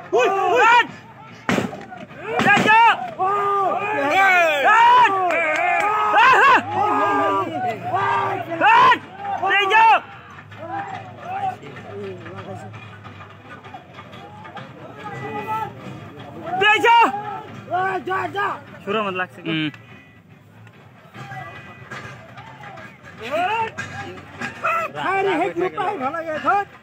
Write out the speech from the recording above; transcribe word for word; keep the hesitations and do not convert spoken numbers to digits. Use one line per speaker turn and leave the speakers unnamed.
सुरु मत लाग्छ कि
खारी हे ग्रुप पाइ भला गयो